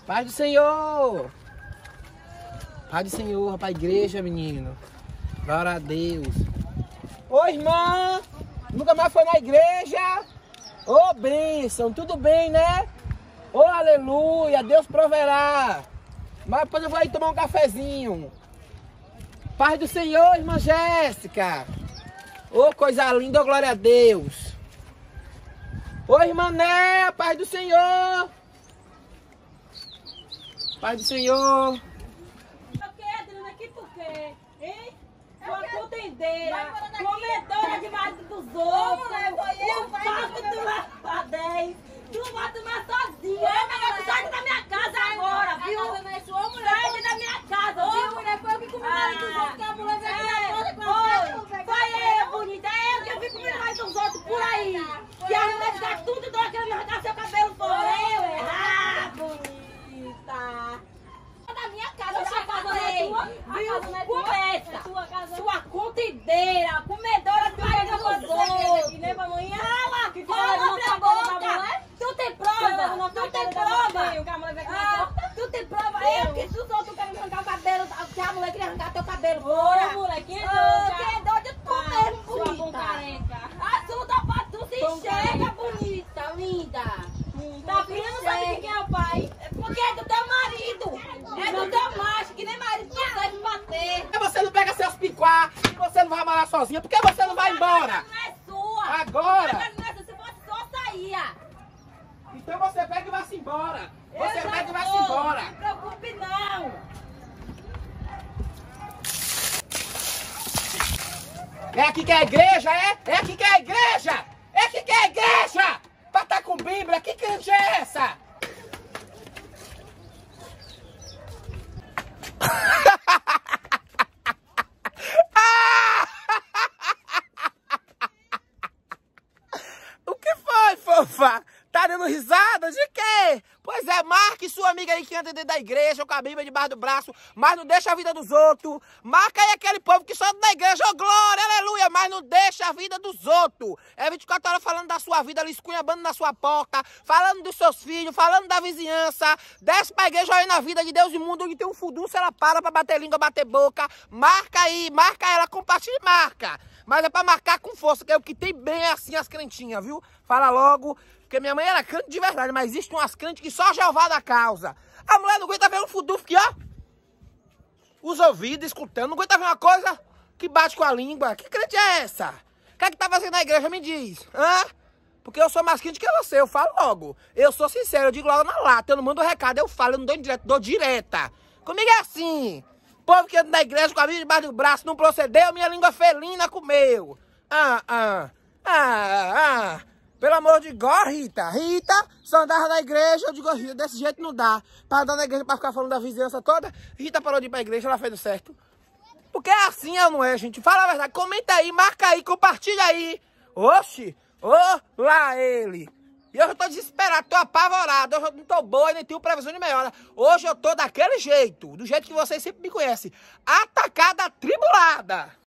Paz do Senhor! Paz do Senhor, pra igreja, menino. Glória a Deus. Ô, irmã! Nunca mais foi na igreja? Ô, bênção! Tudo bem, né? Ô, aleluia! Deus proverá. Mas depois eu vou aí tomar um cafezinho. Paz do Senhor, irmã Jéssica! Ô, coisa linda, ô, glória a Deus! Ô, irmã Né, paz do Senhor! Paz do Senhor! Aqui por quê? Hein? Sua contendeira, comedora de marido dos outros, o papo do lavadez, tu vai tomar sozinha. Sai da minha casa agora, viu? Sai da minha casa, viu? Mulher, foi eu que comi marido dos outros, que a mulher veio aqui na porta com a foi eu, bonita, é eu que vi comer marido dos outros por aí. Que a mulher fica tudo doida querendo arrancar seu cabelo fora. Eu, bonita. Da minha casa, a casa é tua, viu? Começa, sua contendeira, comedora de marido dos outros. Que nem pra amanhã. Cala, que abre a boca. Tu tem prova? Tu tem prova? Tu tem prova? Eu que os outros querem arrancar o cabelo, que a mulher queria arrancar teu cabelo fora. Moleque, quem é doido? Tu mesmo, bonita. Ajuda pra tu se enxerga, bonita, linda. Tá filha não sabe quem é o pai? É porque é do teu marido. É do teu macho, que nem marido não deve bater. Por que você não pega seus piquá e você não vai morar sozinha? Por que você não vai embora? Não é sua. Agora? Se fosse só saía. Então você pega e vai-se embora. Você Eu já pega e vai-se vou. embora. Não se preocupe não. É aqui que é a igreja, é? É aqui que é a igreja! É aqui que é a igreja! Pra estar com Bíblia, que crente é essa? O que foi, fofa? Tá dando risada? De quê? Pois é, marque sua amiga aí que anda dentro da igreja, com a Bíblia debaixo do braço, mas não deixa a vida dos outros. Marca aí aquele povo que só anda na igreja, oh glória, aleluia, mas não deixa a vida dos outros. É 24 horas falando da sua vida, ali escunhambando na sua porta, falando dos seus filhos, falando da vizinhança. Desce pra igreja aí na vida de Deus e mundo, onde tem um furdunço, ela para pra bater língua, bater boca. Marca aí, marca ela, compartilha e marca. Mas é pra marcar com força, que é o que tem bem assim as crentinhas, viu? Fala logo. Porque minha mãe era crente de verdade, mas existem umas crentes que só Jeová dá causa. A mulher não aguenta ver um fudufo aqui, ó. Os ouvidos, escutando. Não aguenta ver uma coisa que bate com a língua. Que crente é essa? O que é que tá fazendo na igreja? Me diz. Hã? Porque eu sou mais crente que você, eu falo logo. Eu sou sincero, eu digo logo na lata. Eu não mando recado, eu falo, eu não dou indireto, dou direta. Comigo é assim. Povo que anda na igreja com a Bíblia debaixo do braço, não procedeu, minha língua felina comeu. Pelo amor de Deus, Rita. Rita só andava na igreja. Eu digo, Rita, desse jeito não dá. Pra andar na igreja, pra ficar falando da vizinhança toda. Rita parou de ir pra igreja, ela fez o certo. Porque é assim ou não é, gente? Fala a verdade. Comenta aí, marca aí, compartilha aí. Oxi, lá ele. E hoje eu tô desesperado, tô apavorado. Hoje eu não tô boa e nem tenho previsão de melhora. Hoje eu tô daquele jeito, do jeito que vocês sempre me conhecem. Atacada, atribulada.